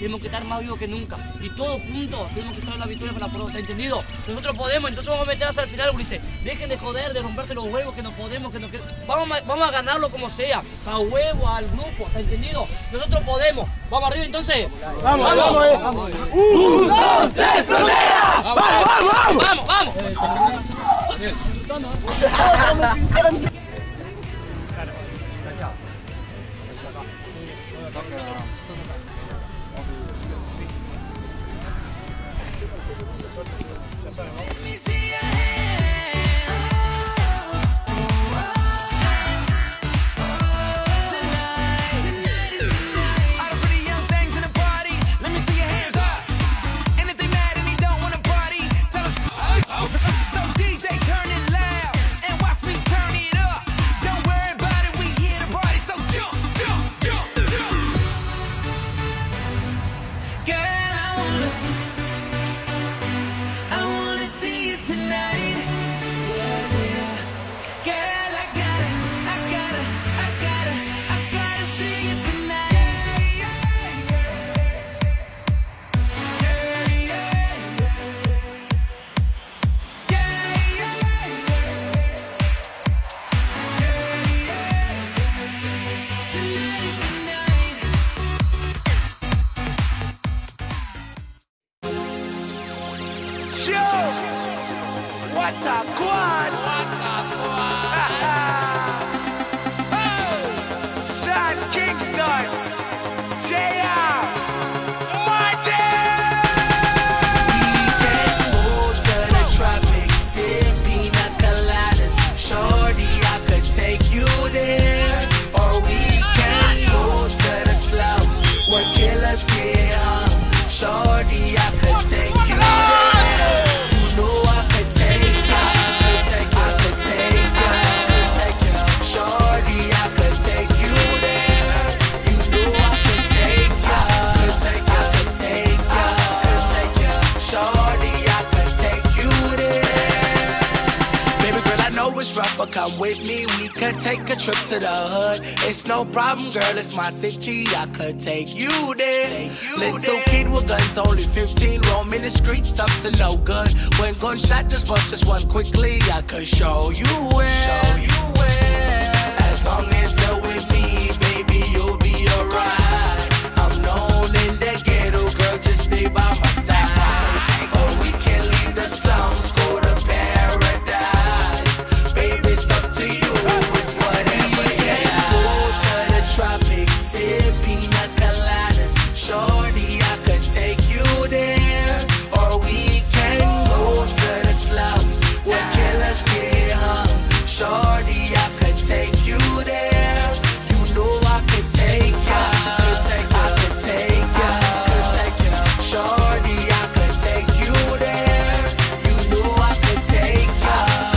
tenemos que estar más vivos que nunca. Y todos juntos tenemos que estar en la victoria para la prueba, ¿está entendido? Nosotros podemos, entonces vamos a meter hasta el final, Ulises. Dejen de joder, de romperse los huevos, que no podemos, que no queremos. Vamos a ganarlo como sea, a huevo, al grupo, ¿está entendido? Nosotros podemos. Vamos arriba entonces. Vamos. 1, 2, 3, frontera. Vamos. What a quad! Sean Kingston, JR, Martin! We can go to the tropics, sip pina coladas. Shorty, I could take you there. Or we can go to the slums where killers get hung. Shorty, I could take you there. But come with me, we could take a trip to the hood. It's no problem, girl, it's my city. I could take you there. Little kid with guns, only 15, roaming the streets up to no good. When gunshot just bust just one quickly, I could show you where. As long as you're with me, baby, you'll be alright. I'm known in the ghetto, girl, just stay by my side. Or we can leave the slums, go to paradise. Baby, it's up to you, it's whatever, yeah. Go to the tropics, sip pina coladas. Shorty, I could take you there. Or we can go to the slums where killers get hung. Shorty, I could take you there. You know I could take ya. I could take ya. Shorty, I could take you there. You know I could take ya.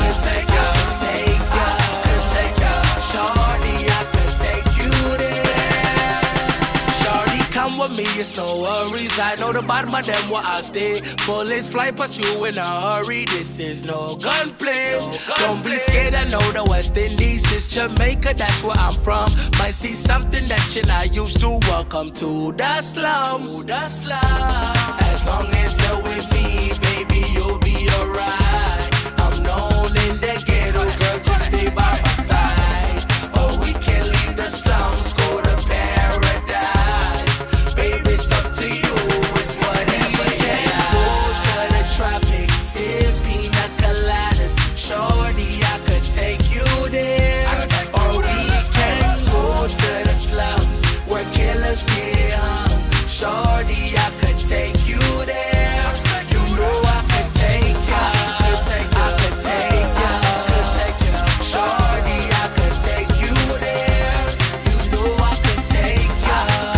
With me, it's no worries. I know the bottom of them where I stay. Bullets fly past you in a hurry. This is no gunplay. Don't be scared. I know the West Indies is Jamaica. That's where I'm from. Might see something that you're not used to. Welcome to the slums. As long as you're with me, baby, you'll be alright. I'm known in the ghetto, girl. Just stay by my side. Or we can leave the slums, go to paradise. Baby, it's up to you, it's whatever, yeah. Go to the tropics, sip pina coladas. Shorty, I could take you there. Or we can go to the slums where killers get hung. Shorty, I could take you there. You know I could take ya. I could take ya. Shorty, I could take you there. You know I could take ya.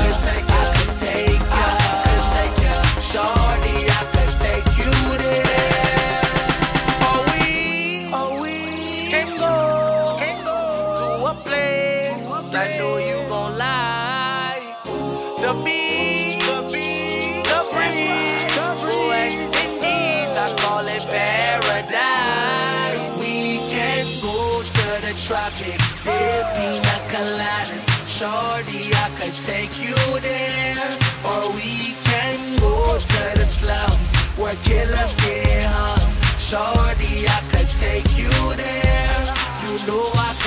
Shorty, I could take you there. Oh, we can go to a place I know you gon' like. The beach, the breeze, West Indies, I call it paradise. We can go to the tropics, sip pina coladas. Shorty, I could take you there. Or we can where killers get hung. Shorty, I could take you there. You know I